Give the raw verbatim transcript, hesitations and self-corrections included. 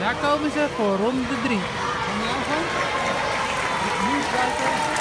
Daar komen ze voor ronde drie. Gaan we aangaan? Nu buiten.